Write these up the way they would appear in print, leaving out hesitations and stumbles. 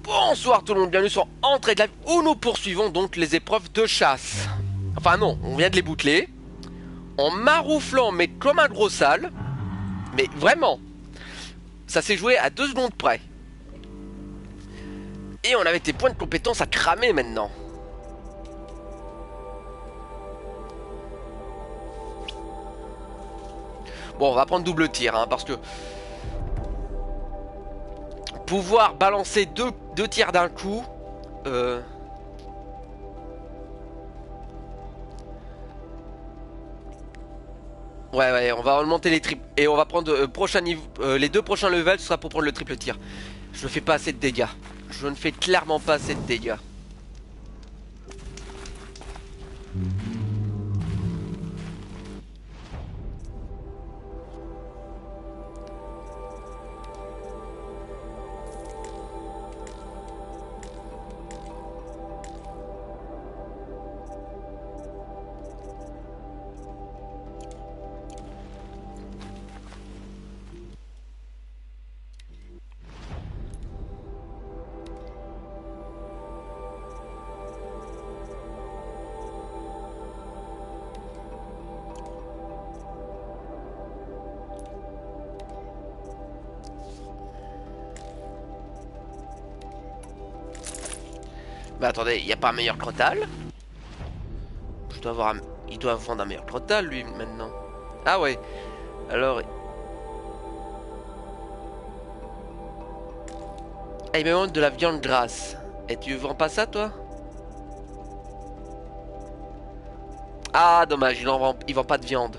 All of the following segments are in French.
Bonsoir tout le monde, bienvenue sur Entrée de Live où nous poursuivons donc les épreuves de chasse. Enfin non, on vient de les boucler. En marouflant mais comme un gros sale. Mais vraiment, ça s'est joué à 2 secondes près. Et on avait tes points de compétence à cramer maintenant. Bon, on va prendre double tir, hein, parce que pouvoir balancer deux tirs d'un coup, ouais, on va augmenter les triples. Et on va prendre prochain niveau, les 2 prochains levels, ce sera pour prendre le triple tir. Je ne fais pas assez de dégâts. Je ne fais clairement pas assez de dégâts. Bah attendez, il n'y a pas un meilleur crotal? Je dois avoir un... Il doit vendre un meilleur crotal lui maintenant. Ah ouais. Alors... Ah, il me demande de la viande grasse. Et tu vends pas ça toi? Ah dommage, il vend pas de viande.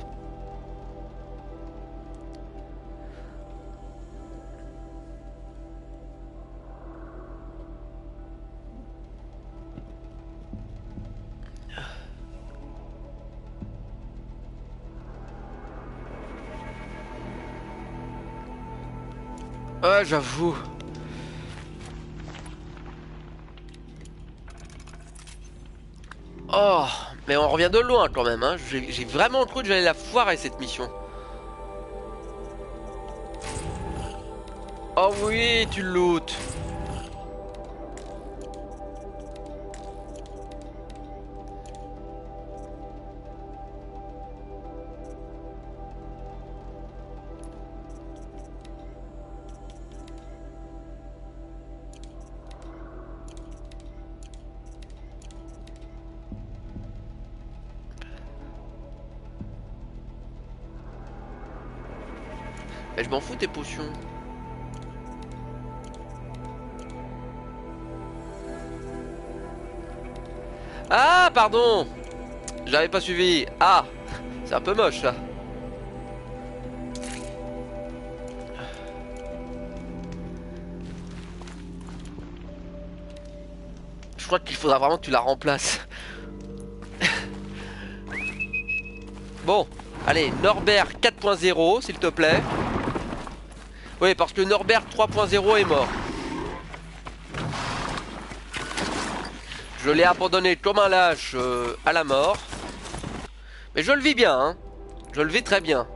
Ouais, j'avoue. Oh, mais on revient de loin quand même, hein. J'ai vraiment cru que j'allais la foirer cette mission. Oh oui, tu lootes. Mais je m'en fous tes potions. Ah, pardon. J'avais pas suivi. Ah, c'est un peu moche ça. Je crois qu'il faudra vraiment que tu la remplaces. Bon, allez, Norbert 4.0 s'il te plaît. Oui, parce que Norbert 3.0 est mort. Je l'ai abandonné comme un lâche à la mort. Mais je le vis bien, hein. Je le vis très bien.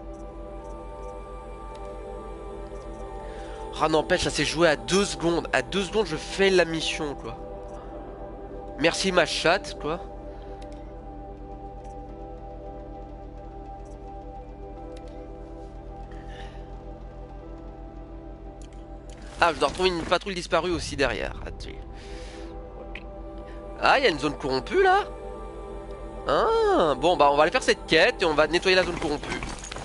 Ah n'empêche, ça s'est joué à 2 secondes. À 2 secondes, je fais la mission, quoi. Merci ma chatte, quoi. Ah, je dois retrouver une patrouille disparue aussi derrière. Ah, il y a une zone corrompue là. Ah, bon, bah on va aller faire cette quête et on va nettoyer la zone corrompue.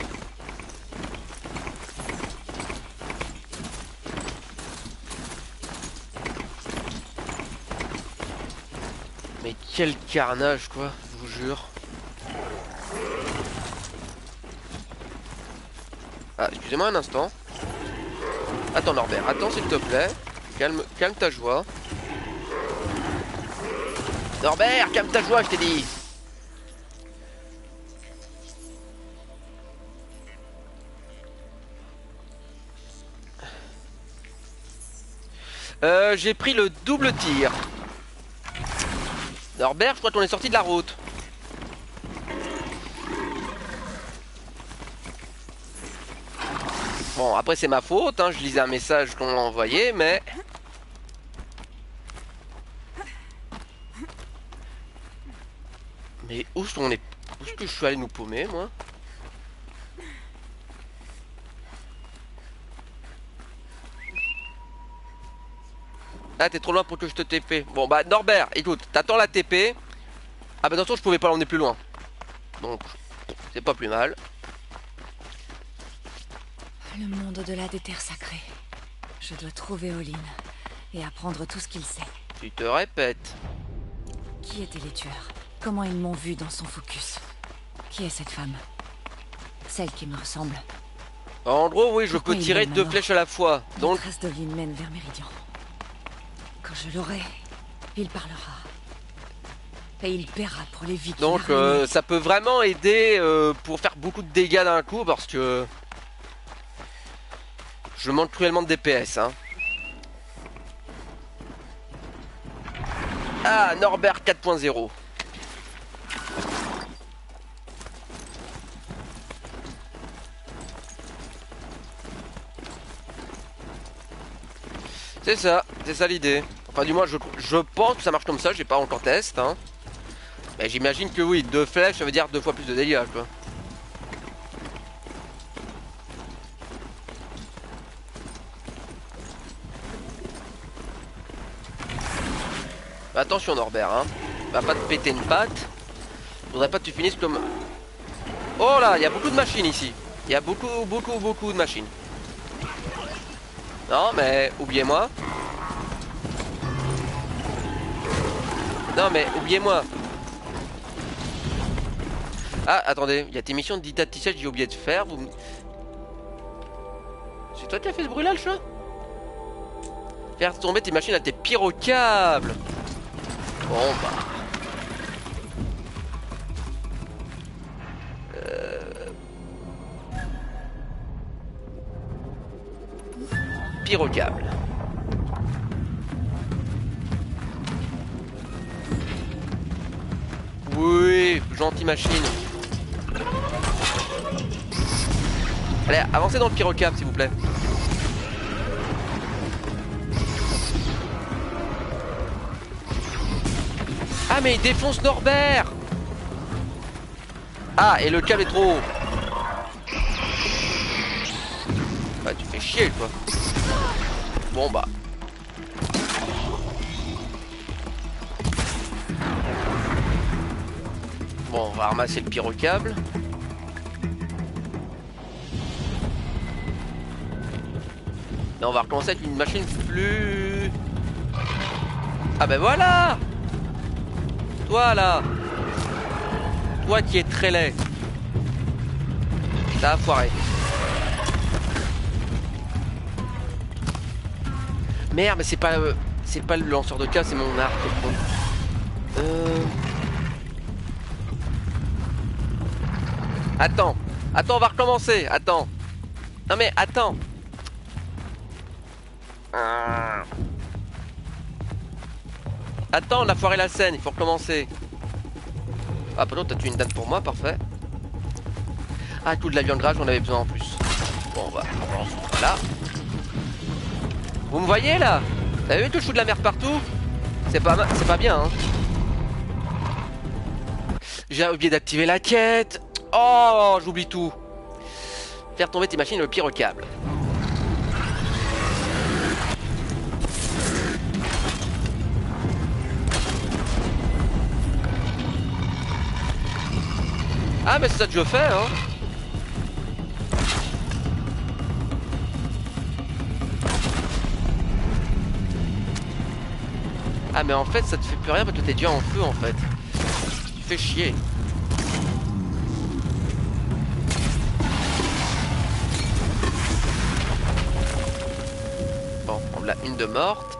Mais quel carnage, quoi, je vous jure. Ah, excusez-moi un instant. Attends Norbert, attends s'il te plaît. Calme ta joie. Norbert, calme ta joie, je t'ai dit. J'ai pris le double tir. Norbert, je crois qu'on est sorti de la route. Bon, après c'est ma faute, hein, je lisais un message qu'on m'a envoyé, mais... Mais où est-ce qu'on est... Où est-ce que je suis allé nous paumer, moi? Ah, t'es trop loin pour que je te TP. Bon, bah, Norbert, écoute, t'attends la TP. Ah, bah, attention, je pouvais pas l'emmener plus loin. Donc, c'est pas plus mal. Le monde au-delà des terres sacrées. Je dois trouver Olin et apprendre tout ce qu'il sait. Tu te répètes. Qui étaient les tueurs? Comment ils m'ont vu dans son focus? Qui est cette femme? Celle qui me ressemble. En gros, oui, je Pourquoi peux il tirer mène 2 à mort? flèches à la fois. La Donc, trace d'Olin mène vers Méridian. Quand je l'aurai, il parlera. Et il paiera pour les vies qu'il a ruinées. ça peut vraiment aider pour faire beaucoup de dégâts d'un coup parce que je manque cruellement de DPS. Hein. Ah, Norbert 4.0. C'est ça l'idée. Enfin, du moins, je pense que ça marche comme ça. J'ai pas encore test. Hein. Mais j'imagine que oui, 2 flèches, ça veut dire 2 fois plus de dégâts, quoi. Attention Norbert, hein. Va pas te péter une patte. Faudrait pas que tu finisses comme... Oh là, il y a beaucoup de machines ici. Il y a beaucoup de machines. Non mais, oubliez-moi. Non mais, oubliez-moi. Ah, attendez, il y a tes missions de didacticiel que j'ai oublié de faire. C'est toi qui as fait ce bruit là, le chat? Faire tomber tes machines à tes pyrocâbles. Bon bah... Pyrocâble. Oui, gentille machine. Allez, avancez dans le pyrocâble s'il vous plaît. Ah mais il défonce Norbert. Ah et le câble est trop haut. Bah tu fais chier quoi. Bon bah. Bon on va ramasser le pyrocâble. Là on va recommencer avec une machine plus... Ah ben voilà. Toi là. Toi qui es très laid. Ça a foiré. Merde mais c'est pas le lanceur de câble, c'est mon arc. Attends, on va recommencer. Attends. Non mais attends. Attends, on a foiré la scène, il faut recommencer. Ah pardon, t'as tué une dame pour moi, parfait. Ah, tout de la viande grasse, j'en avais besoin en plus. Bon, on va voilà. Vous me voyez là? Vous avez vu que je fous de la merde partout? C'est pas bien, hein. J'ai oublié d'activer la quête. Oh, j'oublie tout. Faire tomber tes machines le pyrocâble. Ah mais c'est ça que je fais hein. Ah mais en fait ça te fait plus rien parce que t'es déjà en feu en fait. Tu fais chier. Bon, on l'a une de morte.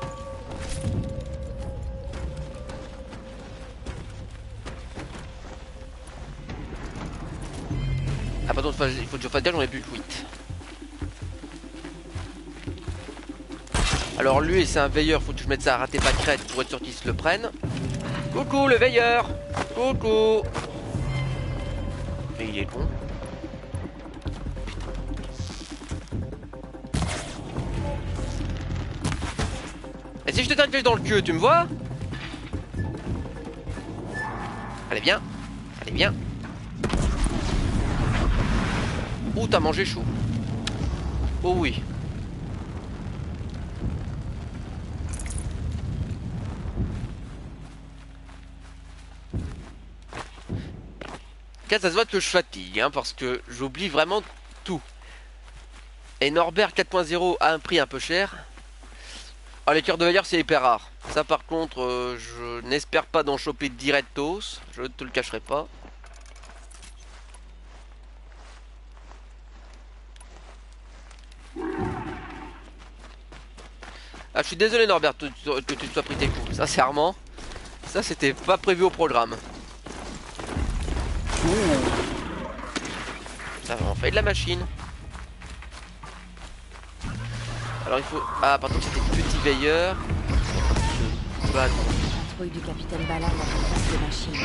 Ah pardon, il faut que je fasse gaffe, j'en ai plus que 8. Alors lui c'est un veilleur, faut que je mette ça à rater pas crête pour être sûr qu'il se le prenne. Coucou le veilleur. Coucou. Mais il est con. Et si je te tire une flèche dans le cul, tu me vois? Allez viens. Allez, viens. Ouh, t'as mangé chaud. Oh oui. Ça se voit que je fatigue, hein, parce que j'oublie vraiment tout. Et Norbert 4.0 a un prix un peu cher. Oh, les cœurs de veilleur, c'est hyper rare. Ça, par contre, je n'espère pas d'en choper directos. Je ne te le cacherai pas. Ah, je suis désolé, Norbert, que tu te sois pris tes coups. Sincèrement, ça, c'était pas prévu au programme. Ça va, on fait de la machine. Alors il faut... Ah, par contre c'était petit veilleur. Bah non. Trouille du capitaine Ballard dans une place de machine.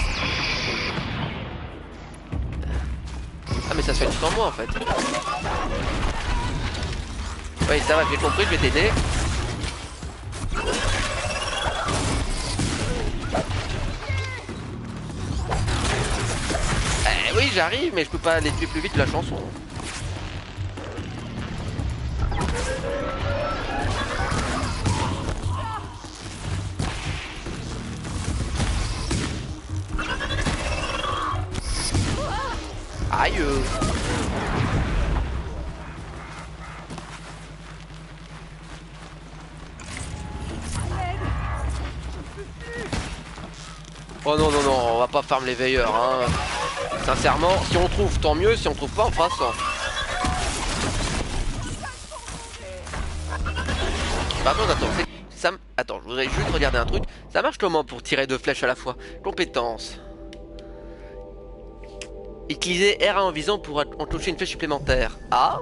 Ah mais ça se fait tout en moi en fait. Oui ça va, j'ai compris, je vais t'aider. Eh oui j'arrive, mais je peux pas les tuer plus vite que la chanson. Aïe. Oh non non non, on va pas farm les veilleurs hein. Sincèrement, si on trouve tant mieux, si on trouve pas on fera ça. Par contre attends, attends, je voudrais juste regarder un truc. Ça marche comment pour tirer deux flèches à la fois? Compétences. Utiliser R1 en visant pour enclencher une flèche supplémentaire. Ah.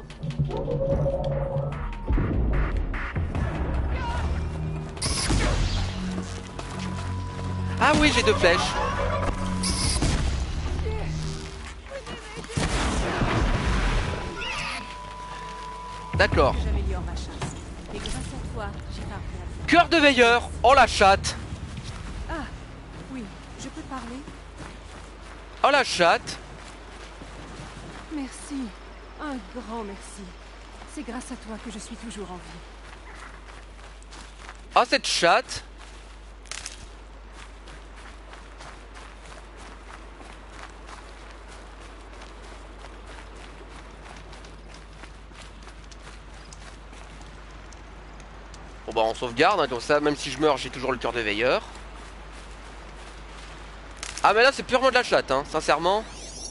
Ah oui, j'ai deux flèches. D'accord. Cœur de veilleur. Oh la chatte. Ah, oui, je peux parler? Oh la chatte. Merci, un grand merci. C'est grâce à toi que je suis toujours en vie. Oh cette chatte. Bon bah on sauvegarde hein, comme ça, même si je meurs j'ai toujours le cœur de veilleur. Ah mais là c'est purement de la chatte hein, sincèrement.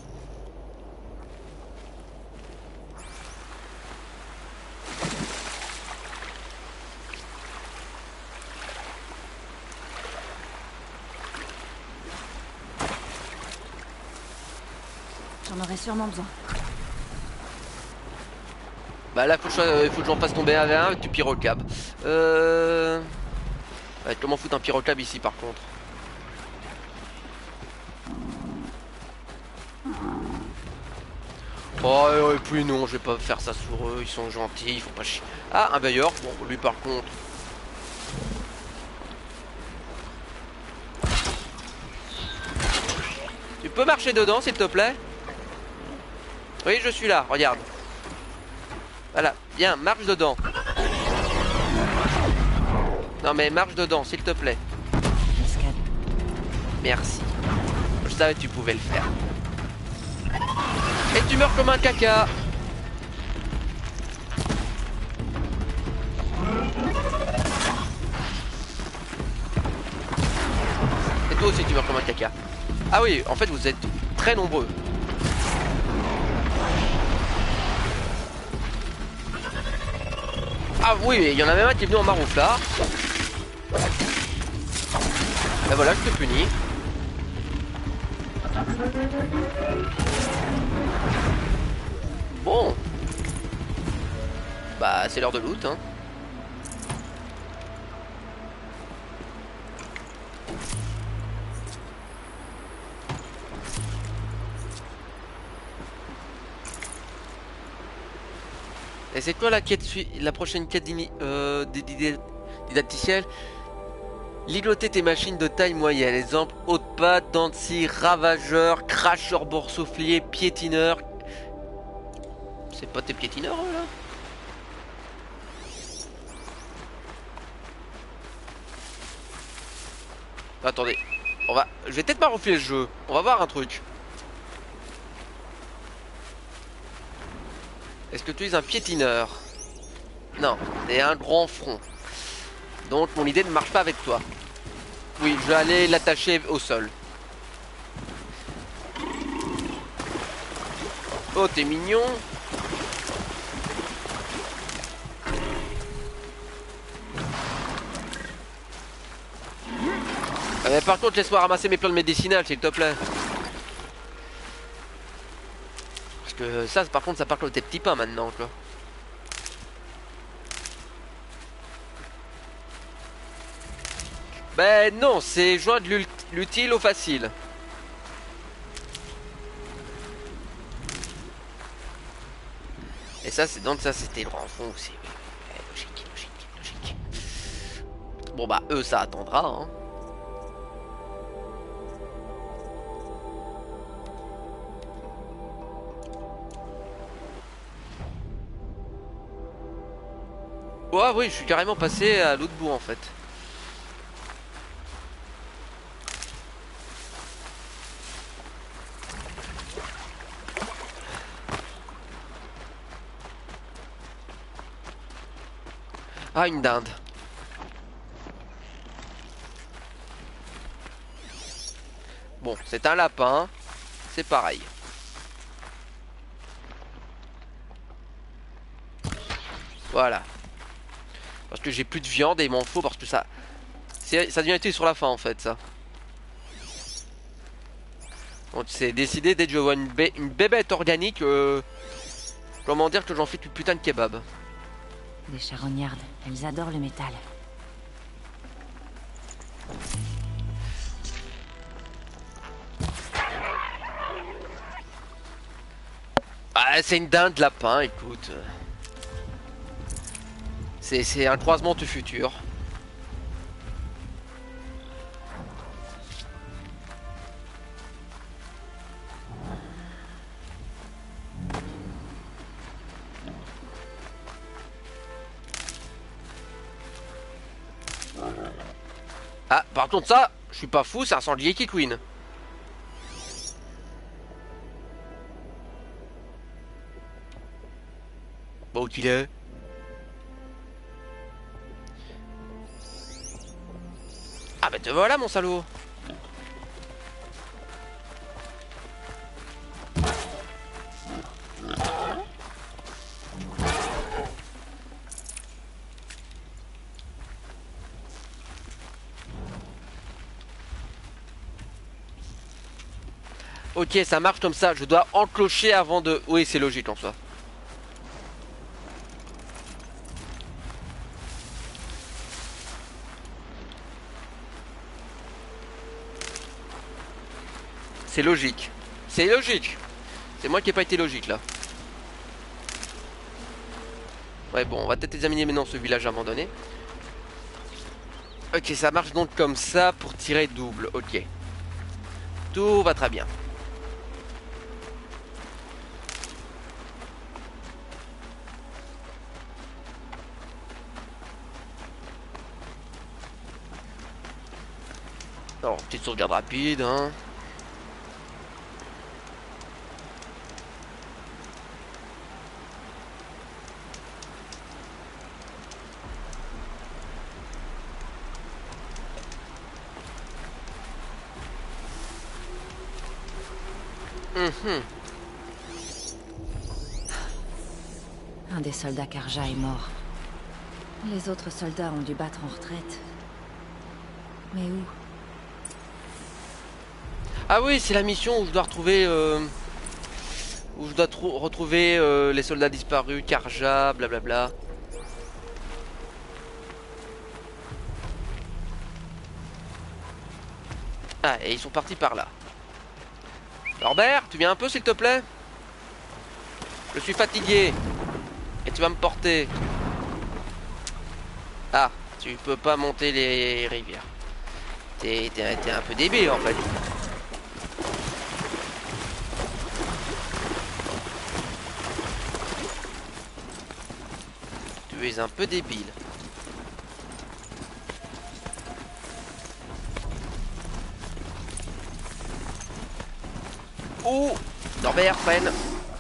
J'en aurais sûrement besoin. Bah là il faut que j'en fasse tomber un V1 avec du pyrocab. Ouais, comment foutre un pyrocab ici par contre? Oh et puis non, je vais pas faire ça sur eux, ils sont gentils, ils font pas chier. Ah un veilleur, bon lui par contre. Tu peux marcher dedans s'il te plaît? Oui je suis là, regarde. Voilà, viens, marche dedans. Non mais marche dedans, s'il te plaît. Merci. Je savais que tu pouvais le faire. Et tu meurs comme un caca. Et toi aussi tu meurs comme un caca. Ah oui, en fait vous êtes très nombreux. Ah oui, il y en a même un qui est venu en marouflard. Et voilà, je te punis. Bon. Bah, c'est l'heure de loot, hein. Et c'est quoi la quête la prochaine quête didacticielle? Ligoter tes machines de taille moyenne. Exemple, haut de patte, dents de scie, ravageur, cracheur boursouflier, piétineur. C'est pas tes piétineurs eux, là? Attendez, je vais peut-être m'arrofler le jeu. On va voir un truc. Est-ce que tu es un piétineur? Non, t'es un grand front. Donc mon idée ne marche pas avec toi. Oui, je vais aller l'attacher au sol. Oh, t'es mignon. Mais par contre, laisse-moi ramasser mes plantes médicinales, s'il te plaît. Parce que ça, par contre, ça part comme tes petits pains maintenant, quoi. Ben non, c'est joindre l'utile au facile. Et ça, c'est donc ça, c'était le grand fond aussi. Logique, logique, logique. Bon bah, eux, ça attendra, hein. Oh oui, je suis carrément passé à l'autre bout en fait. Ah, une dinde. Bon, c'est un lapin. C'est pareil. Voilà. Parce que j'ai plus de viande et il m'en faut parce que ça devient utile sur la fin en fait ça. Donc c'est décidé dès que je vois une bébête organique, comment dire que j'en fais une putain de kebab. Des charognardes, elles adorent le métal. Ah, c'est une dinde lapin, écoute. C'est un croisement du futur. Ah, par contre ça, je suis pas fou, c'est un sanglier qui queen. Bon, où qu'il est? Ah bah te voilà mon salaud. Ok, ça marche comme ça, je dois enclocher avant de... Oui, c'est logique en soi. C'est logique. C'est logique. C'est moi qui ai pas été logique là. Ouais bon, on va peut-être examiner maintenant ce village abandonné. Ok, ça marche donc comme ça pour tirer double. Ok. Tout va très bien. Alors, petite sauvegarde rapide, hein. Un des soldats Karja est mort. Les autres soldats ont dû battre en retraite. Mais où? Ah oui, c'est la mission où je dois retrouver... où je dois retrouver les soldats disparus, Karja, blablabla. Ah, et ils sont partis par là. Norbert, tu viens un peu s'il te plaît? Je suis fatigué. Et tu vas me porter. Ah, tu peux pas monter les rivières. T'es un peu débile en fait. Tu es un peu débile. Oh, Norbert, freine.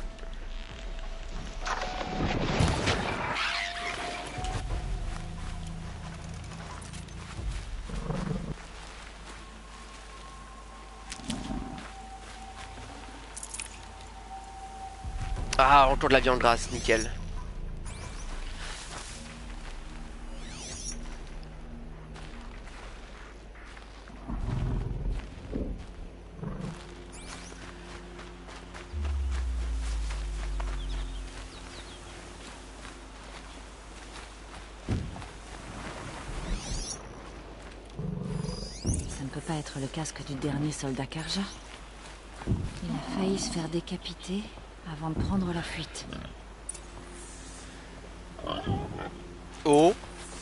Ah, retour de la viande grasse, nickel. Ça ne peut pas être le casque du dernier soldat Karja. Il a failli se faire décapiter avant de prendre la fuite. Oh.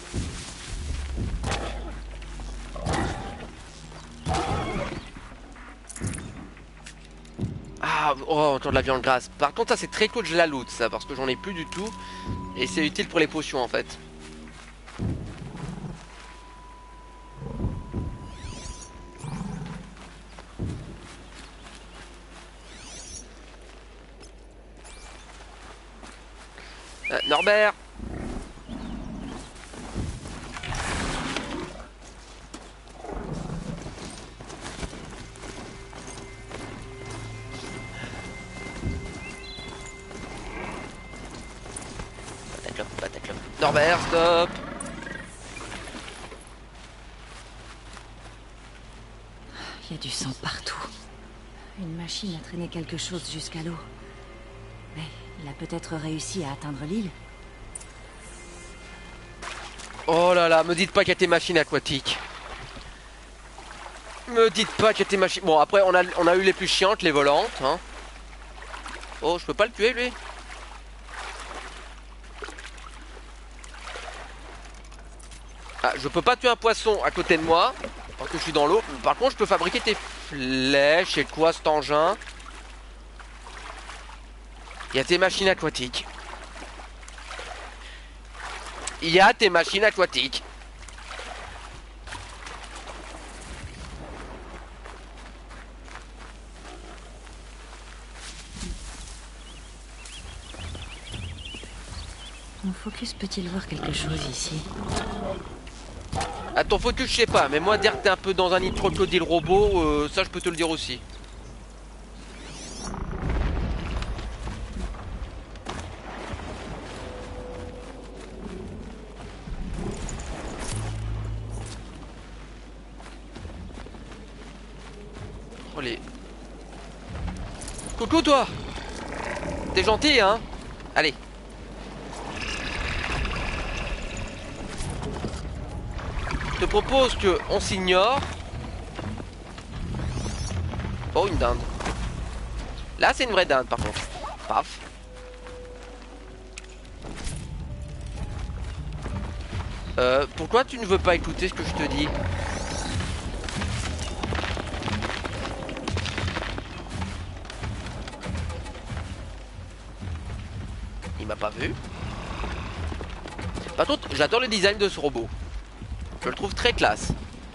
Ah, oh, autour de la viande grasse. Par contre, ça c'est très cool, je la loot ça, parce que j'en ai plus du tout. Et c'est utile pour les potions en fait. Norbert. Bataclan. Norbert, stop. Il y a du sang partout. Une machine a traîné quelque chose jusqu'à l'eau. Mais il a peut-être réussi à atteindre l'île. Oh là là, me dites pas qu'il y a tes machines aquatiques. Me dites pas qu'il y a tes machines... Bon, après, on a eu les plus chiantes, les volantes. Hein. Oh, je peux pas le tuer, lui. Ah, je peux pas tuer un poisson à côté de moi, parce que je suis dans l'eau. Par contre, je peux fabriquer tes flèches. C'est quoi cet engin? Il y a tes machines aquatiques. Il y a tes machines aquatiques. Mon focus peut-il voir quelque chose ici? À ton focus, je sais pas, mais moi, dire que t'es un peu dans un crocodile robot, ça, je peux te le dire aussi. Oh les... Coucou toi. T'es gentil, hein? Allez. Je te propose que on s'ignore. Oh, une dinde. Là, c'est une vraie dinde, par contre. Paf. Pourquoi tu ne veux pas écouter ce que je te dis? Il m'a pas vu. Par contre, j'adore le design de ce robot. Je le trouve très classe.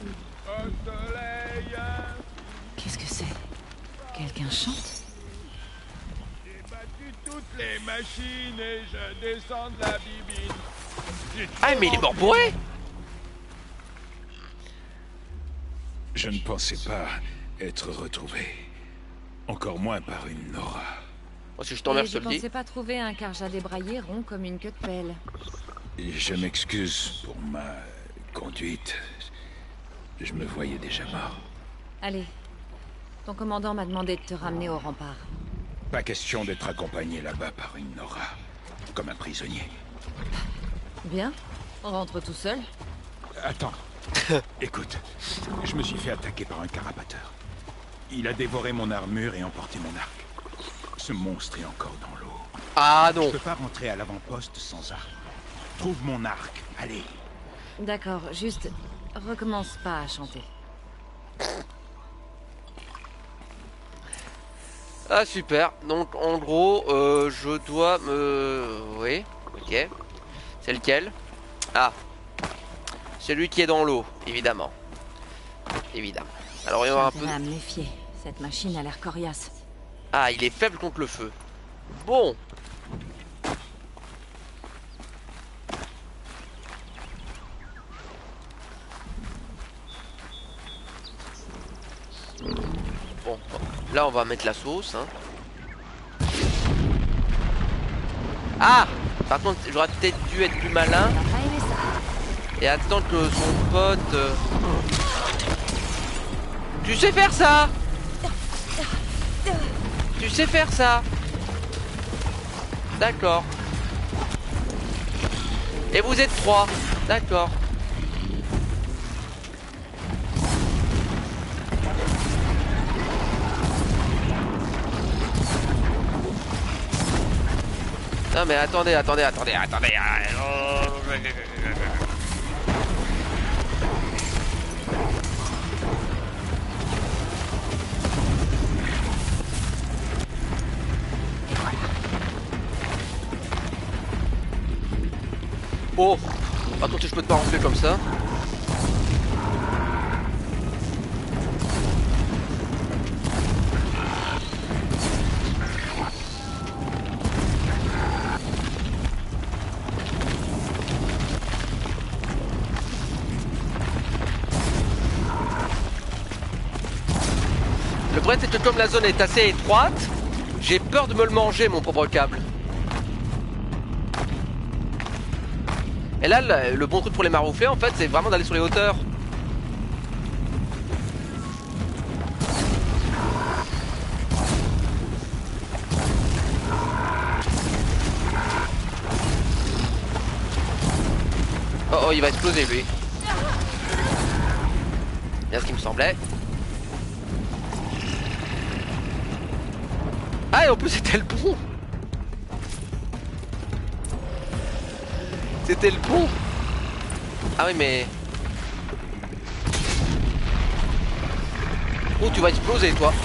Qu'est-ce que c'est? Quelqu'un chante? J'ai battu toutes les machines et je descends de la bibine. Ah, mais il est mort bourré. Je ne pensais pas être retrouvé. Encore moins par une Nora. Bon, si je t'emmerde, Et je te je le dis. pensais pas trouver un Karja débraillé rond comme une queue de pelle. Et je m'excuse pour ma conduite. Je me voyais déjà mort. Allez. Ton commandant m'a demandé de te ramener au rempart. Pas question d'être accompagné là-bas par une Nora. Comme un prisonnier. Bien. On rentre tout seul. Attends. Écoute, je me suis fait attaquer par un carapateur. Il a dévoré mon armure et emporté mon arc. Ce monstre est encore dans l'eau. Ah Je non. peux pas rentrer à l'avant-poste sans arme. Trouve mon arc, allez. D'accord, juste recommence pas à chanter. Ah super, donc en gros je dois me... Oui, ok. C'est lequel? Ah, celui qui est dans l'eau, évidemment. Évidemment. Alors on va voir un peu... Intérêt à me méfier. Cette machine a l'air coriace. Ah, il est faible contre le feu. Bon. Bon, là on va mettre la sauce, hein. Ah! Par contre, j'aurais peut-être dû être plus malin On n'a pas aimé ça. et attendre que son pote... Tu sais faire ça! Tu sais faire ça! D'accord. Et vous êtes 3. D'accord. Non mais attendez. Oh, attends, je peux te pas rentrer comme ça. Le problème c'est que comme la zone est assez étroite, j'ai peur de me le manger mon propre câble. Et là, le bon truc pour les marouflés, en fait, c'est vraiment d'aller sur les hauteurs. Oh, oh, il va exploser, lui. Bien ce qui me semblait. Ah, et en plus, c'était le pont. C'était le pont. Ah oui mais... Oh tu vas exploser toi.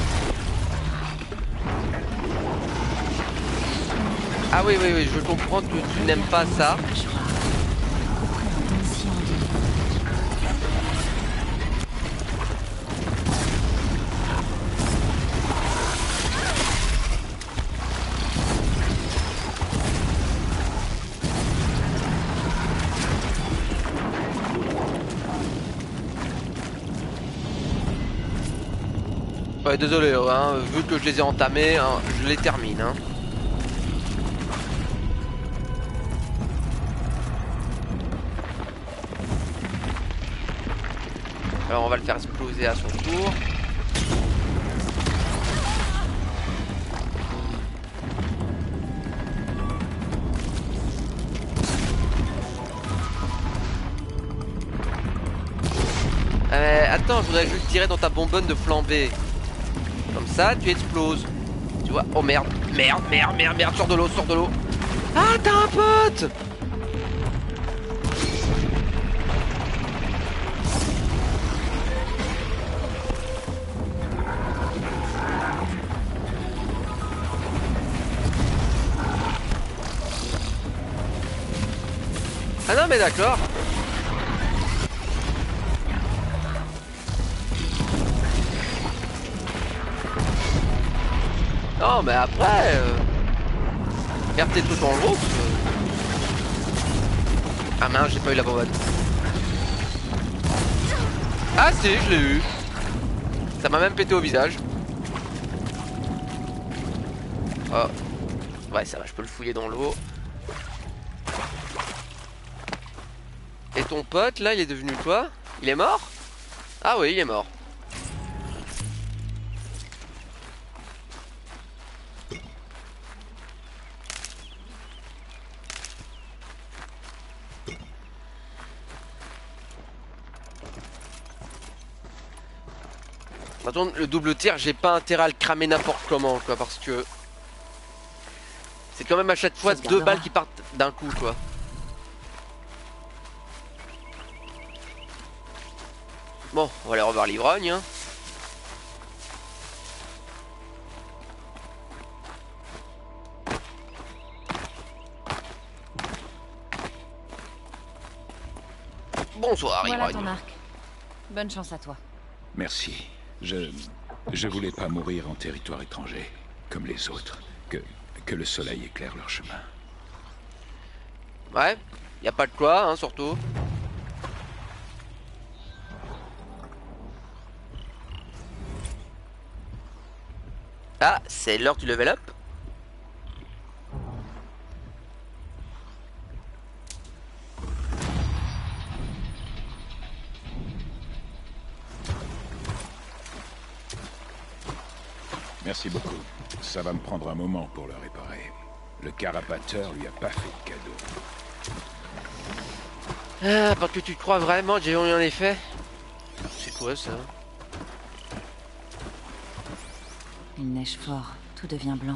Ah oui je comprends que tu n'aimes pas ça. Ouais, désolé, hein, vu que je les ai entamés, hein, je les termine. Hein. Alors on va le faire exploser à son tour. Attends, je voudrais juste tirer dans ta bonbonne de flambée. Comme ça, tu exploses. Tu vois? Oh merde, merde, sors de l'eau. Ah, t'as un pote! Ah non mais d'accord. Non mais après garde tes trucs en groupe. Ah mince, j'ai pas eu la bonbonne. Ah si, je l'ai eu. Ça m'a même pété au visage. Oh. Ouais ça va, je peux le fouiller dans l'eau. Et ton pote là, il est devenu quoi? Il est mort? Ah oui, il est mort. Maintenant, le double tir, j'ai pas intérêt à le cramer n'importe comment, quoi, parce que c'est quand même à chaque fois 2 balles qui partent d'un coup, quoi. Bon, on va aller revoir l'ivrogne. Hein. Bonsoir, Voilà ivrogne. ton arc. Bonne chance à toi. Merci. Je voulais pas mourir en territoire étranger, comme les autres. Que le soleil éclaire leur chemin. Ouais, y a pas de quoi, hein, surtout. Ah, c'est l'heure du level up. Merci beaucoup. Ça va me prendre un moment pour le réparer. Le carapateur lui a pas fait de cadeau. Ah, parce que tu crois vraiment que j'ai eu un effet? C'est quoi ça? Il neige fort, tout devient blanc.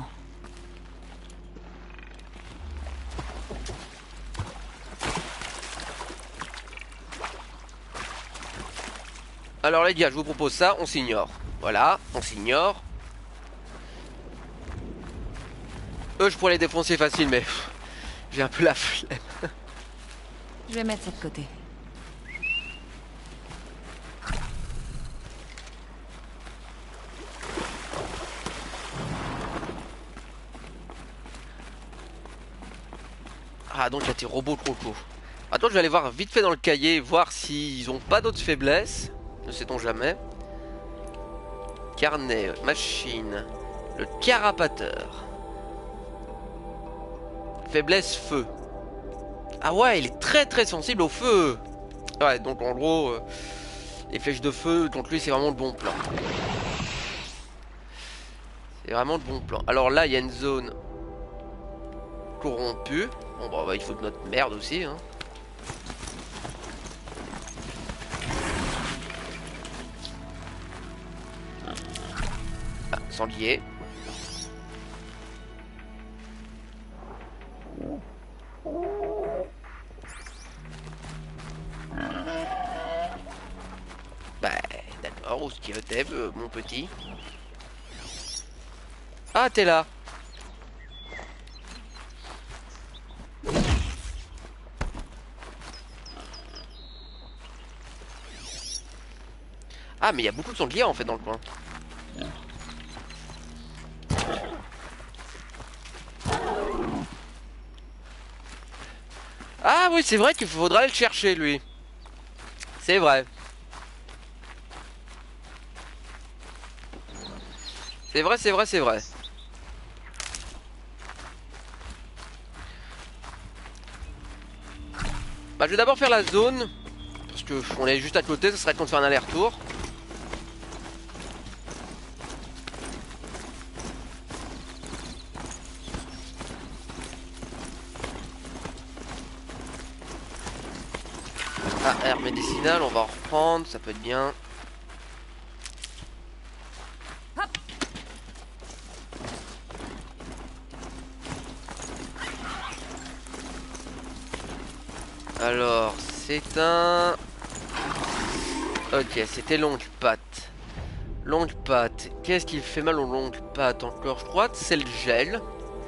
Alors les gars, je vous propose ça, on s'ignore. Voilà, on s'ignore. Eux, je pourrais les défoncer facile, mais j'ai un peu la flemme. Je vais mettre ça de côté. Ah, donc il y a tes robots trop cool. Attends, je vais aller voir vite fait dans le cahier, voir s'ils ont pas d'autres faiblesses. Ne sait-on jamais. Carnet, machine. Le carapateur. Faiblesse feu. Ah ouais, il est très sensible au feu. Ouais, donc en gros, les flèches de feu, donc lui c'est vraiment le bon plan. C'est vraiment le bon plan. Alors là, il y a une zone corrompue. Bon bah il faut de notre merde aussi. Hein. Ah, sanglier. Bah d'accord, où est-ce qu'il était mon petit? Ah t'es là. Ah mais il y a beaucoup de sangliers en fait dans le coin. Ah oui c'est vrai qu'il faudra aller le chercher lui. C'est vrai. C'est vrai, c'est vrai, c'est vrai. Bah je vais d'abord faire la zone. Parce que on est juste à côté, ça serait con de faire un aller-retour. Ah, air médicinal, on va en reprendre, ça peut être bien. Alors, c'est un... Ok, c'était longue patte. Longue patte. Qu'est-ce qui fait mal aux longues pattes encore? Je crois que c'est le gel.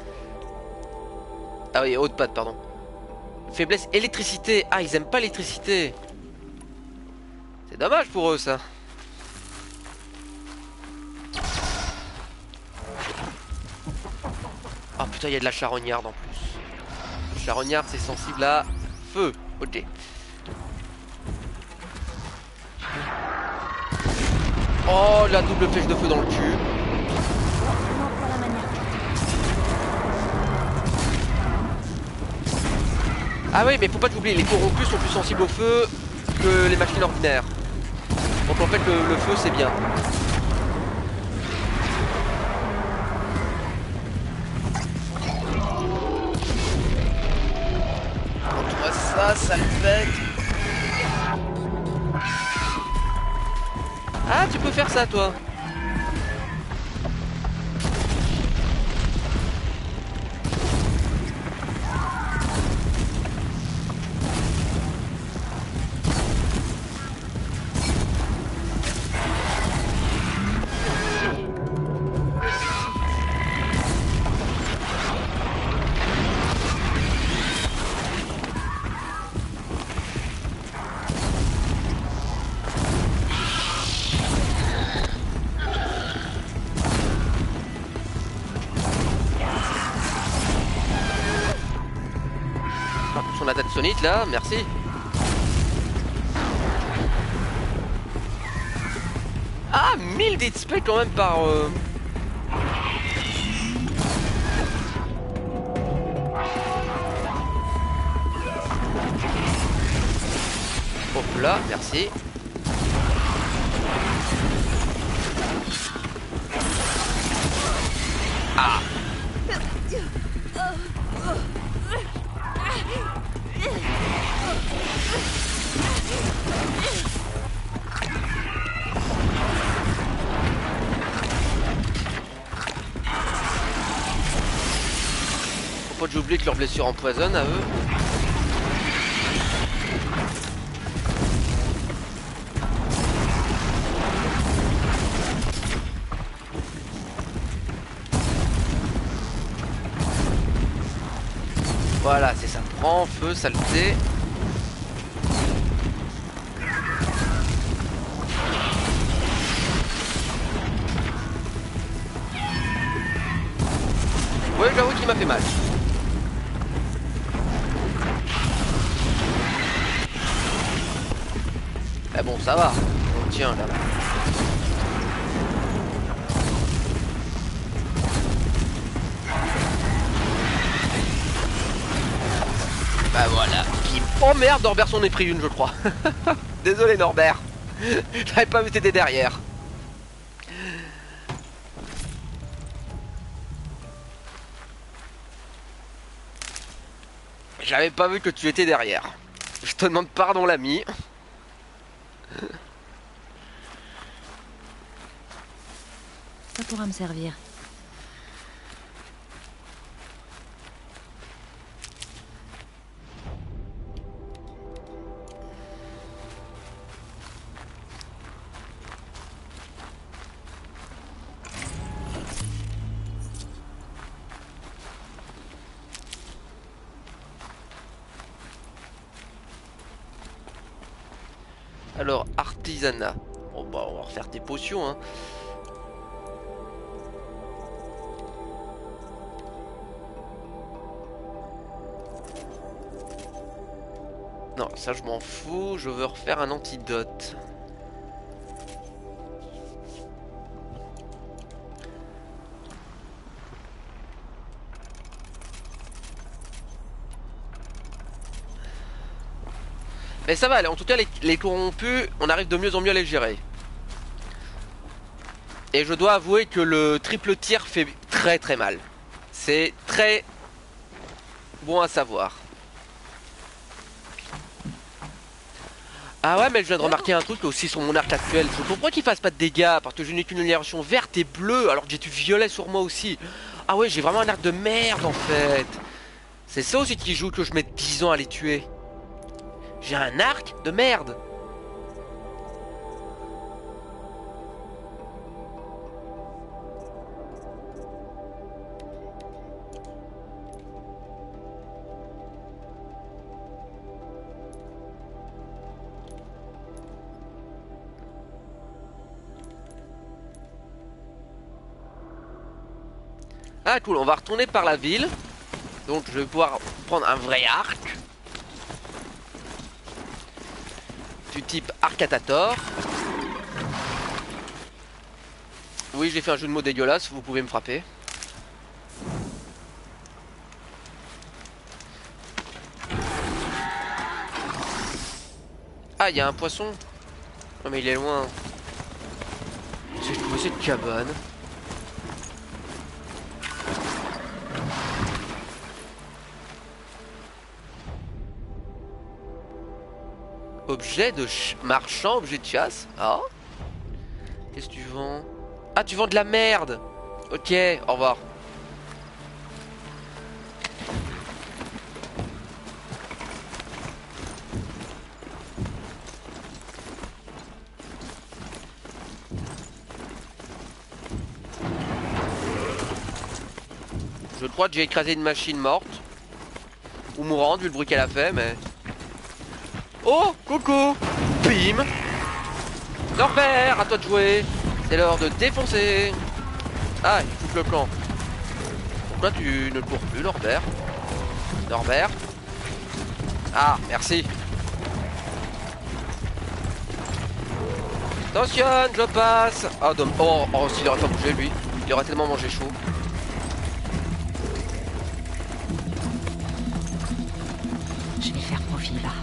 Ah oui, haute patte, pardon. Faiblesse électricité. Ah, ils aiment pas l'électricité. C'est dommage pour eux, ça. Ah putain, il y a de la charognarde en plus. Charognarde, c'est sensible à feu. Ok. Oh, la double flèche de feu dans le cul. Ah oui, mais faut pas t'oublier, les corrompus sont plus sensibles au feu que les machines ordinaires. Donc en fait, le feu, c'est bien. Contre ça, ça le fait. Ah, tu peux faire ça, toi. d'être là, merci. Ah, 1000 d'XP quand même par... Hop là, merci. Ah. Faut pas que j'oublie que leurs blessures empoisonnent à eux. Voilà, c'est ça. Prends feu, saleté. Ouais, j'avoue qu'il m'a fait mal. Ah bon, ça va. On tient là. Bah voilà. Oh merde, Norbert s'en est pris une, je crois. Désolé, Norbert. J'avais pas vu que t'étais derrière. J'avais pas vu que tu étais derrière. Je te demande pardon, l'ami. Ça pourra me servir. Alors, artisanat. Bon bah on va refaire tes potions hein. Non, ça je m'en fous, je veux refaire un antidote. Mais ça va, en tout cas les corrompus, on arrive de mieux en mieux à les gérer. Et je dois avouer que le triple tir fait très très mal. C'est très bon à savoir. Ah ouais, mais je viens de remarquer un truc aussi sur mon arc actuel. Je comprends qu'il fasse pas de dégâts parce que je n'ai qu'une génération verte et bleue alors que j'ai du violet sur moi aussi. Ah ouais, j'ai vraiment un arc de merde en fait. C'est ça aussi qui joue que je mette 10 ans à les tuer. J'ai un arc de merde. Ah cool, on va retourner par la ville. Donc je vais pouvoir prendre un vrai arc. Du type Arcatator. Oui, j'ai fait un jeu de mots dégueulasse, vous pouvez me frapper. Ah, il y a un poisson. Oh mais il est loin. Si je trouvais cette cabane. Objet de marchand, objet de chasse. Ah. Qu'est-ce que tu vends? Ah, tu vends de la merde. Ok, au revoir. Je crois que j'ai écrasé une machine morte. Ou mourante, vu le bruit qu'elle a fait, mais... Oh, coucou. Bim. Norbert, à toi de jouer. C'est l'heure de défoncer. Ah, il fout le camp. Pourquoi tu ne cours plus, Norbert? Norbert? Ah, merci. Attention, je passe. Ah, oh, s'il aurait pas bougé, lui. Il aurait tellement mangé chaud. Je vais faire profil bas.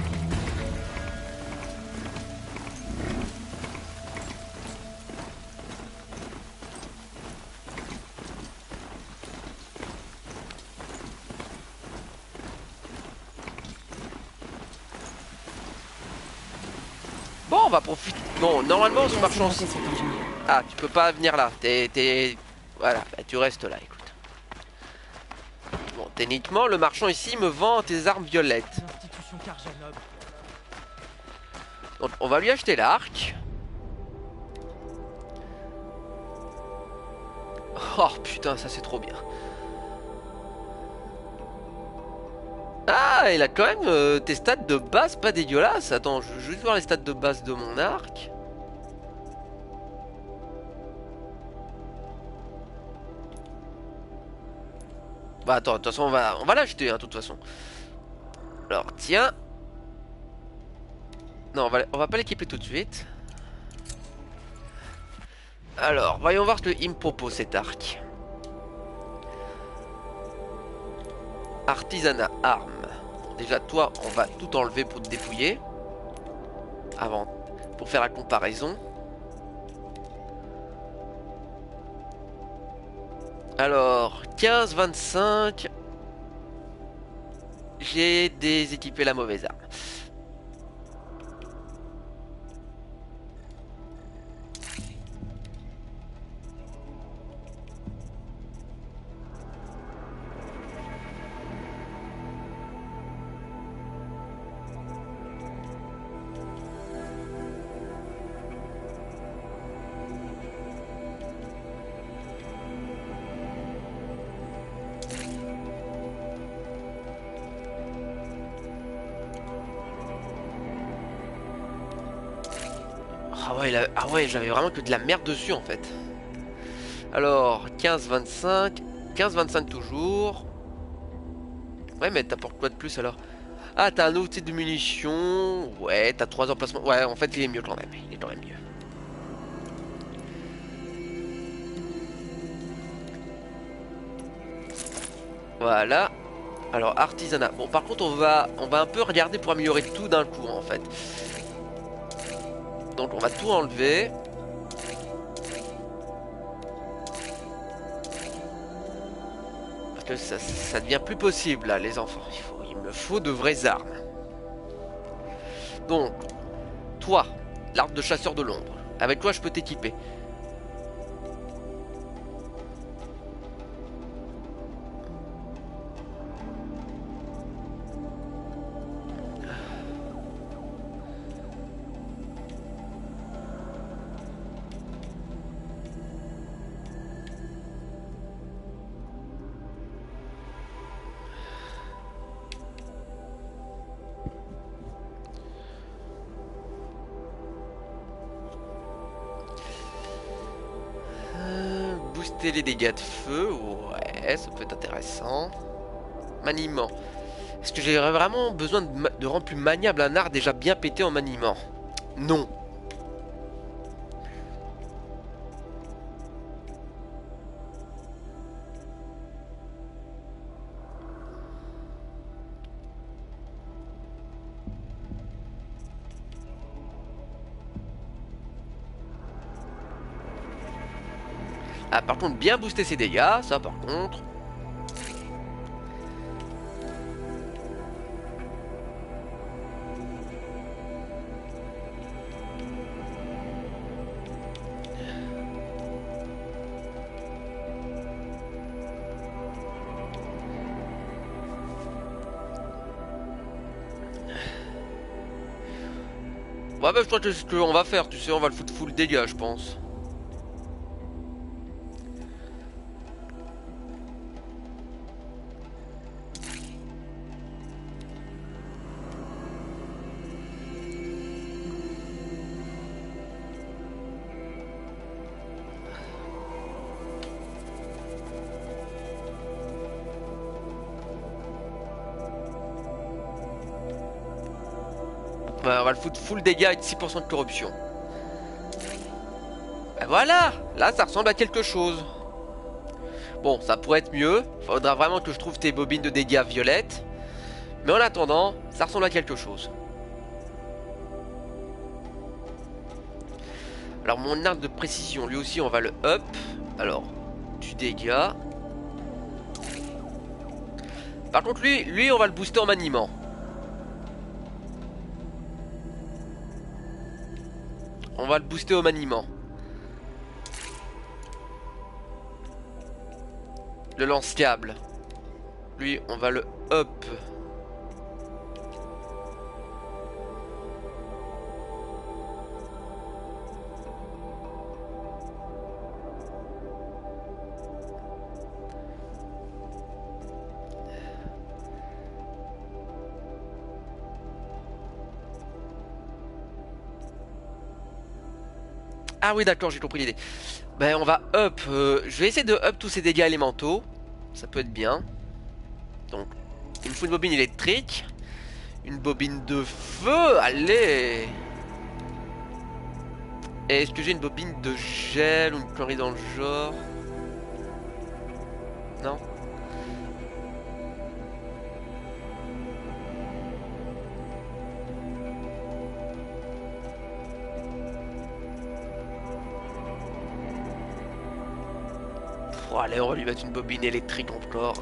Bon, on va profiter. Bon, normalement, ce marchand. Ah, tu peux pas venir là. Voilà, bah, tu restes là, écoute. Bon, techniquement, le marchand ici me vend tes armes violettes. Donc, on va lui acheter l'arc. Oh putain, ça c'est trop bien. Ah, il a quand même tes stats de base pas dégueulasses. Attends, je veux juste voir les stats de base de mon arc. Bah attends, de toute façon on va l'acheter, hein, de toute façon. Alors tiens. Non, on va pas l'équiper tout de suite. Alors, voyons voir ce qu'il me propose cet arc. Artisanat, arme. Déjà toi, on va tout enlever pour te dépouiller. Avant, pour faire la comparaison. Alors, 15, 25. J'ai déséquipé la mauvaise arme. Ah ouais, j'avais vraiment que de la merde dessus en fait. Alors, 15, 25. 15, 25 toujours. Ouais, mais t'as pour quoi de plus alors? Ah, t'as un nouveau type de munitions. Ouais, t'as 3 emplacements. Ouais, en fait, il est mieux quand même. Il est quand même mieux. Voilà. Alors, artisanat. Bon, par contre, on va un peu regarder pour améliorer tout d'un coup en fait. Donc on va tout enlever. Parce que ça devient plus possible là les enfants. Il me faut de vraies armes. Donc, toi, l'arc de chasseur de l'ombre. Avec toi je peux t'équiper. Booster les dégâts de feu, ouais, ça peut être intéressant. Maniement. Est-ce que j'ai vraiment besoin de rendre plus maniable un art déjà bien pété en maniement? Non. Ah, par contre, bien booster ses dégâts, ça par contre. Ouais, bah, je crois que c'est ce qu'on va faire, tu sais, on va le foutre full dégâts, je pense. Bah, on va le foutre full dégâts et 6% de corruption. Et voilà, là ça ressemble à quelque chose. Bon, ça pourrait être mieux. Faudra vraiment que je trouve tes bobines de dégâts violettes. Mais en attendant, ça ressemble à quelque chose. Alors mon arc de précision, lui aussi on va le up. Alors, du dégât. Par contre lui on va le booster en maniement. On va le booster au maniement. Le lance-câble. Lui on va le up. Ah oui d'accord, j'ai compris l'idée. Ben on va up, je vais essayer de up tous ces dégâts élémentaux. Ça peut être bien. Donc il me faut une bobine électrique. Une bobine de feu, allez. Et est-ce que j'ai une bobine de gel ou une connerie dans le genre? Non. Oh, allez, on va lui mettre une bobine électrique encore.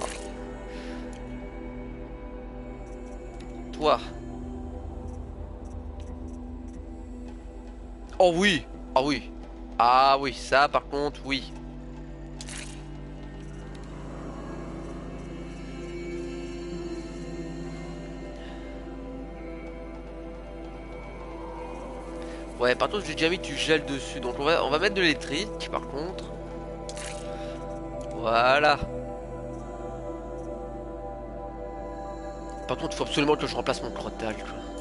Toi. Oh oui. Ah oui. Ah oui, ça par contre, oui. Ouais, par contre, j'ai déjà mis du gel dessus. Donc on va mettre de l'électrique par contre. Voilà. Par contre, il faut absolument que je remplace mon crottal.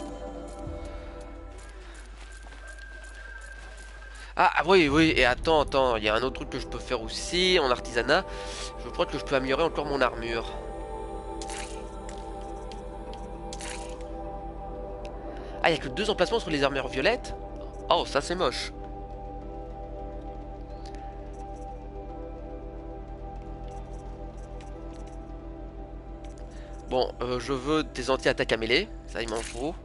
Ah oui, oui, et attends, il y a un autre truc que je peux faire aussi en artisanat. Je crois que je peux améliorer encore mon armure. Ah, il n'y a que 2 emplacements sur les armures violettes. Oh, ça c'est moche. Bon, je veux des anti-attaques à mêlée. Ça, il m'en faut.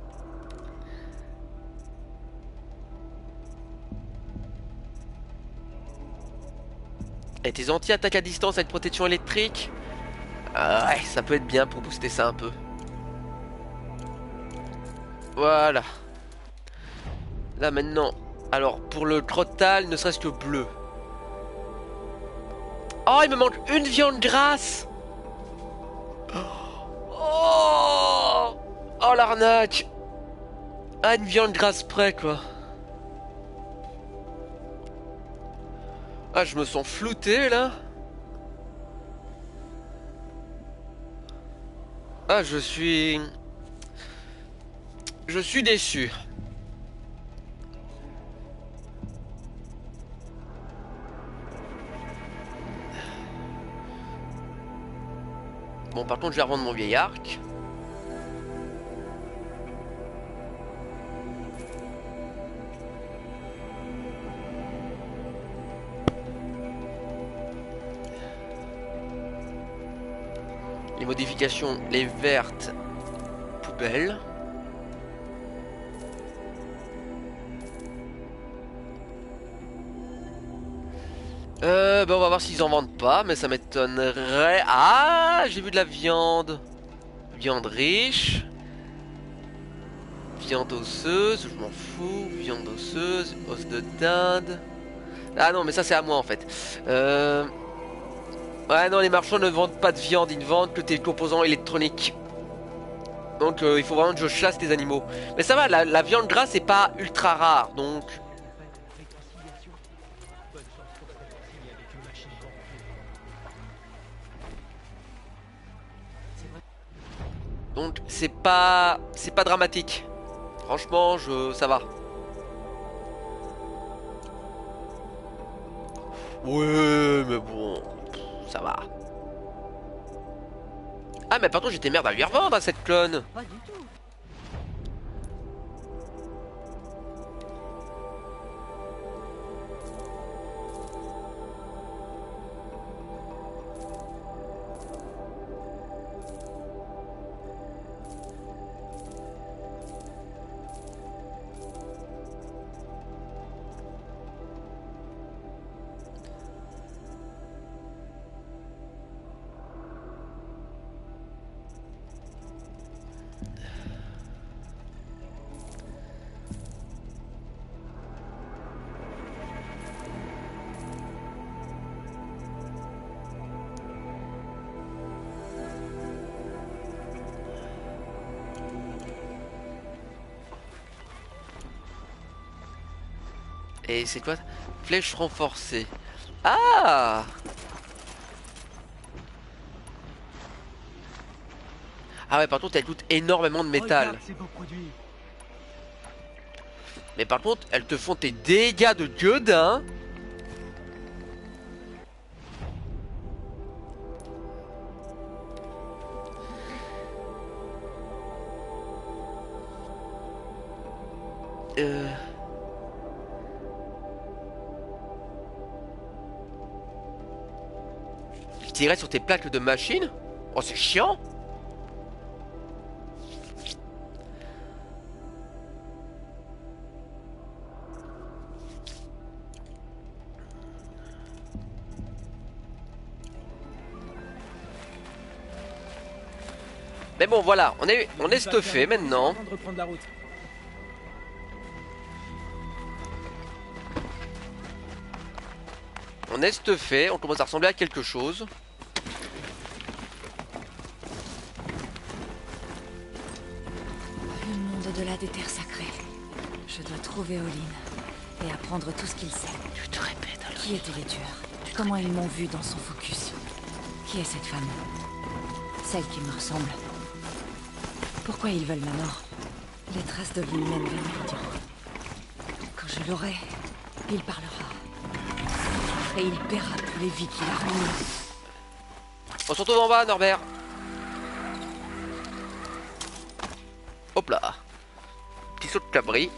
Et tes anti-attaques à distance avec protection électrique. Ouais, ça peut être bien pour booster ça un peu. Voilà. Là maintenant. Alors, pour le crottal, ne serait-ce que bleu. Oh, il me manque une viande grasse. Oh, oh l'arnaque. Ah, une viande grasse près quoi. Ah, je me sens flouté là. Ah, je suis déçu. Bon, par contre, je vais revendre mon vieil arc. Les modifications, les vertes, poubelle. Bah on va voir s'ils en vendent pas, mais ça m'étonnerait. Ah, j'ai vu de la viande. Viande riche. Viande osseuse, je m'en fous. Viande osseuse, os de dinde. Ah non, mais ça c'est à moi en fait. Ouais, non, les marchands ne vendent pas de viande, ils ne vendent que tes composants électroniques. Donc il faut vraiment que je chasse tes animaux. Mais ça va, la viande grasse est pas ultra rare, donc... Donc c'est pas dramatique. Franchement, ça va. Ouais, mais bon, ça va. Ah mais par contre j'étais merde à lui revendre à cette clone. Pas du tout. Et c'est quoi? Flèche renforcée. Ah! Ah ouais, par contre, elle coûte énormément de métal. Regarde ces beaux produits. Mais par contre, elles te font tes dégâts de gueudin. Tirer sur tes plaques de machine? Oh, c'est chiant. Mais bon, voilà, on est stuffé maintenant. Avant de reprendre la route. On est stuffé, on commence à ressembler à quelque chose. Le monde au-delà des terres sacrées. Je dois trouver Olin et apprendre tout ce qu'il sait. Tu te répètes alors. Qui étaient les tueurs? Comment ils m'ont vu dans son focus? Qui est cette femme? Celle qui me ressemble. Pourquoi ils veulent ma mort? Les traces d'Olin mènent vers Méridian. Quand je l'aurai, il parlera. Et il paiera pour les vies qu'il a ruinées. On se retrouve en bas, Norbert. Hop là. Petit saut de cabri.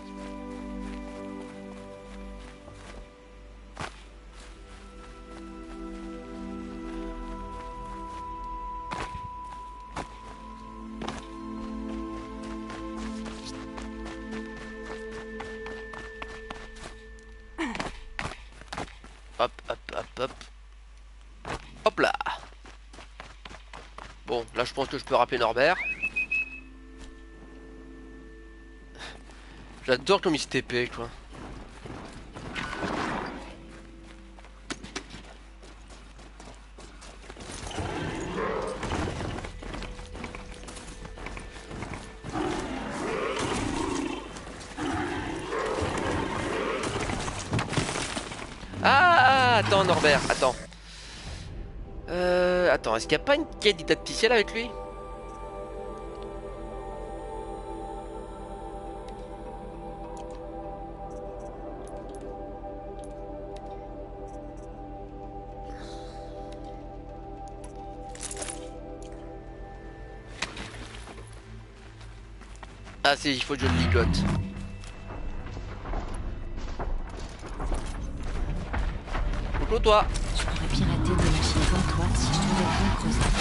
Hop, hop, hop, hop. Hop là. Bon, là je pense que je peux rappeler Norbert. J'adore comme il se TP, quoi. Ah, attends Norbert, attends. Attends, est-ce qu'il n'y a pas une quête didacticielle avec lui? Ah si, il faut que je le ligote. Coucou toi. Je pourrais pirater des machines comme toi si je trouvais le bon creuset.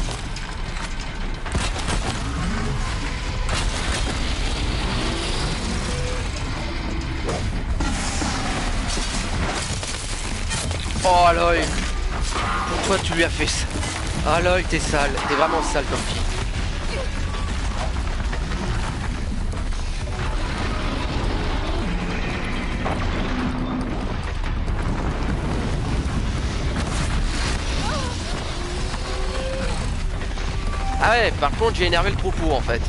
Oh Aloy, pourquoi tu lui as fait ça? Aloy, t'es sale, t'es vraiment sale comme fille. Ah ouais, par contre j'ai énervé le troupeau en fait.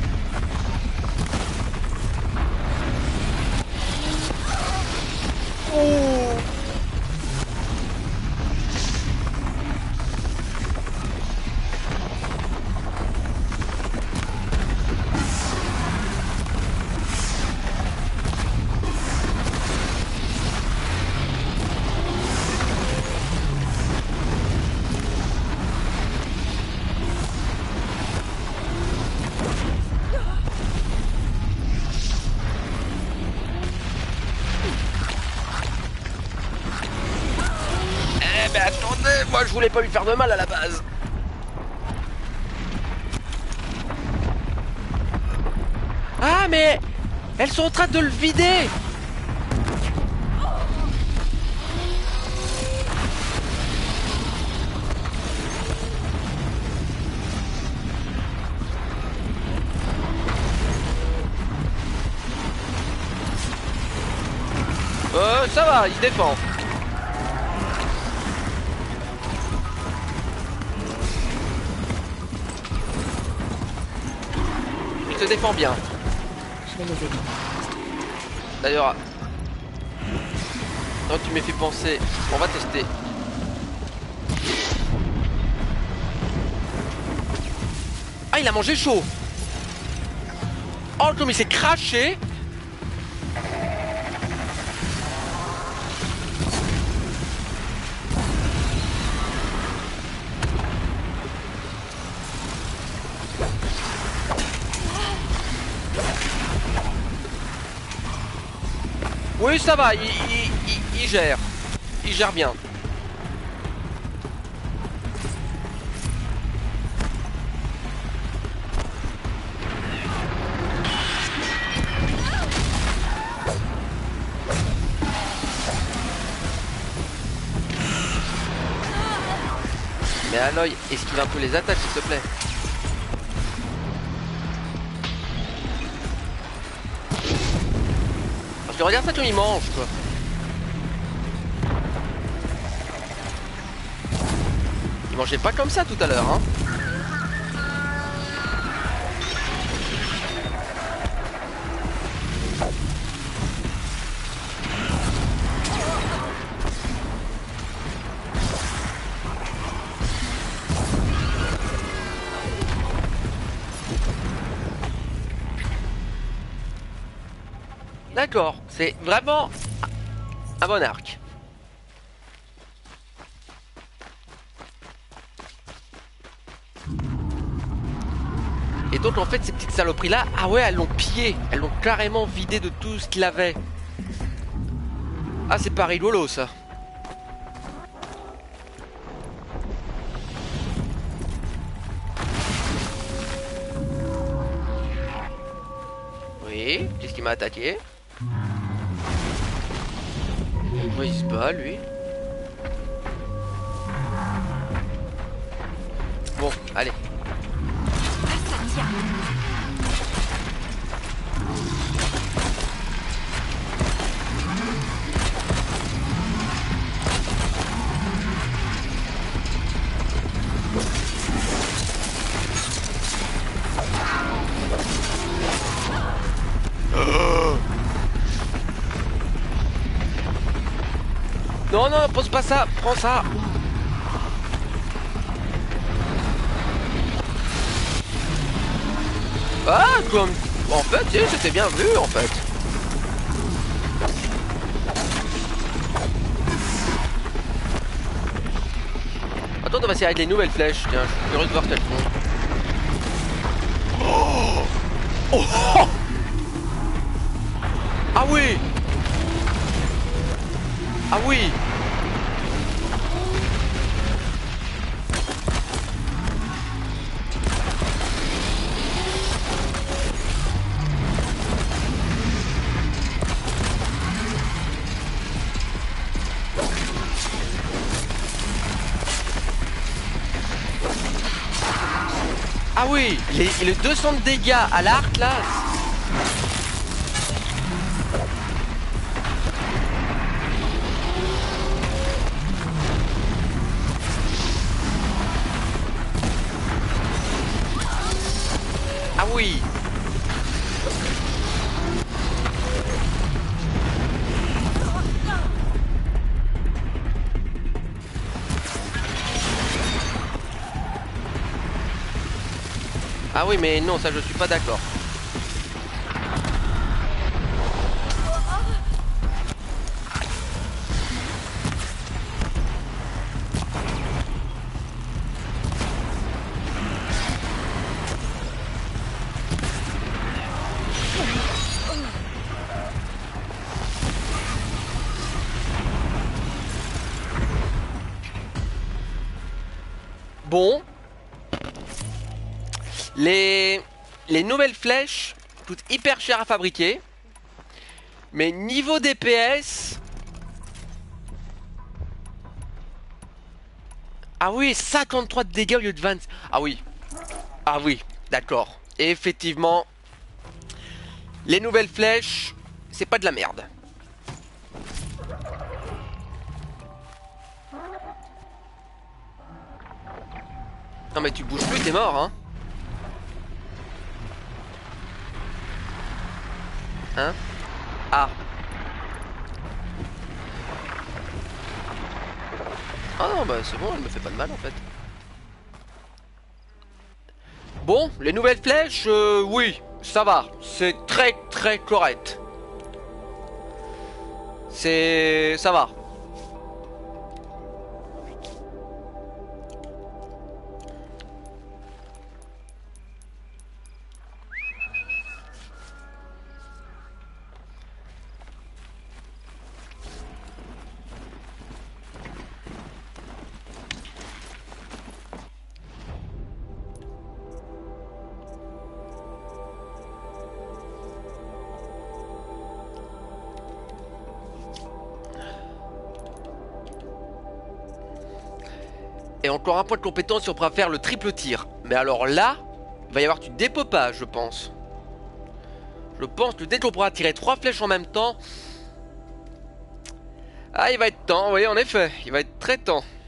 Oh. Eh ben attendez, moi je voulais pas lui faire de mal à la base. Ah mais elles sont en train de le vider. Ça va, il se défend. Il se défend bien. Je vais les aider. D'ailleurs, Non, tu m'as fait penser. On va tester. Ah, il a mangé chaud. Oh, comme il s'est craché. Oui, ça va, il gère. Il gère bien. Mais Aloy, esquive un peu les attaques, s'il te plaît. Parce que regarde ça comme il mange, quoi. Il mangeait pas comme ça tout à l'heure, hein. D'accord, c'est vraiment un bon arc. Et donc en fait ces petites saloperies là, ah ouais, elles l'ont pillé, elles l'ont carrément vidé de tout ce qu'il avait. Ah, c'est pas rigolo ça. Oui, qu'est-ce qu'il m'a attaqué? Pourquoi il se bat lui? Bon, allez. Non, non, pose pas ça, prends ça. Ah, comme... En fait, si, c'était bien vu, en fait. Attends, on va essayer avec les nouvelles flèches. Tiens, je suis curieux de voir ce qu'elles font. Oh, oh, oh. Ah oui. Ah oui. Ah oui, les 200 de dégâts à l'arc là. Ah oui. Ah oui, mais non, ça je suis pas d'accord. Bon. Les nouvelles flèches coûtent hyper cher à fabriquer. Mais niveau DPS... Ah oui, 53 de dégâts au lieu de 20. Ah oui. Ah oui, d'accord. Et effectivement, les nouvelles flèches, c'est pas de la merde. Non mais tu bouges plus, t'es mort, hein. Hein? Ah. Ah non, bah c'est bon, elle me fait pas de mal en fait. Bon, les nouvelles flèches, oui, ça va. C'est très très correct. Ça va. Et encore un point de compétence si on pourra faire le triple tir. Mais alors là, il va y avoir du dépopage, je pense. Je pense que dès qu'on pourra tirer 3 flèches en même temps... Ah, il va être temps, oui, en effet. Il va être très temps.